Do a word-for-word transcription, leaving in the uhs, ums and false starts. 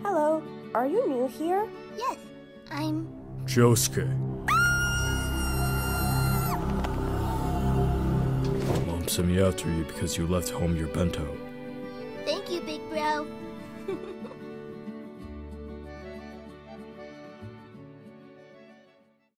Hello, are you new here? Yes, I'm... Josuke. Mom sent me after you because you left home your bento. Thank you, big bro.